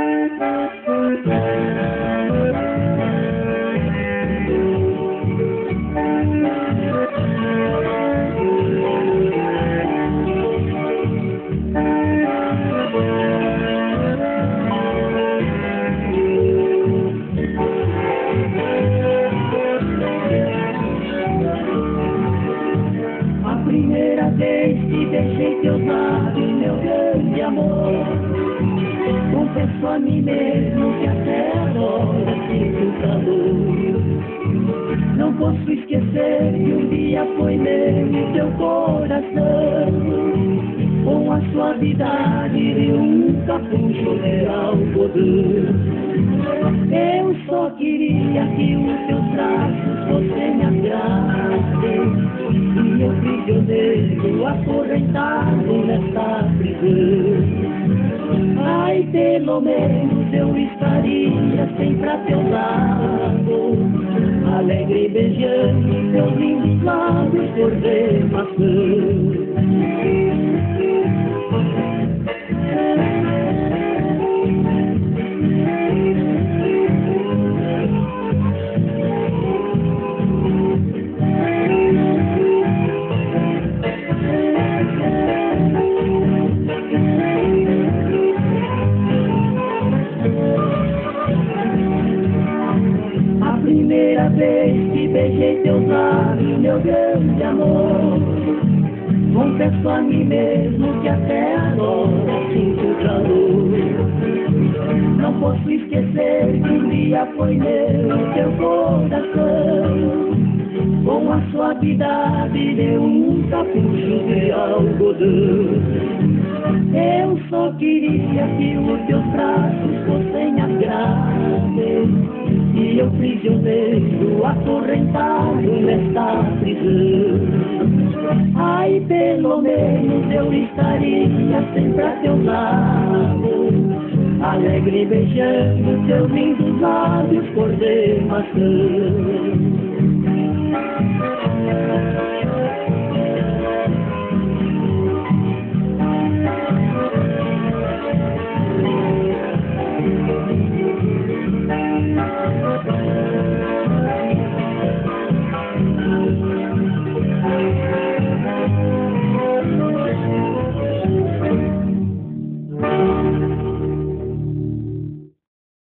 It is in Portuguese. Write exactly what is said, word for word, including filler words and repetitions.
Primeira vez que deixei teus lábios, meu grande amor, confesso a mim mesmo que até agora sinto calor. Não posso esquecer que um dia foi meu teu coração, com a suavidade de um capucho de algodão. Eu só queria que os teus braços fossem me agradem, e eu prisioneiro acorrentado nesta prisão. Ai, pelo menos eu estaria sempre a teu lado, alegre beijando teus lindos lábios cor de maçã. Primeira vez que beijei teus lábios, meu grande amor, confesso a mim mesmo que até agora sinto calor. Não posso esquecer que um dia foi meu teu coração, com a suavidade de um capucho de algodão. Eu só queria que os teus braços fossem agradáveis, e eu prisioneiro acorrentado nesta prisão. Ai, pelo menos eu estaria sempre a teu lado, alegre beijando teus lindos lábios cor de maçã.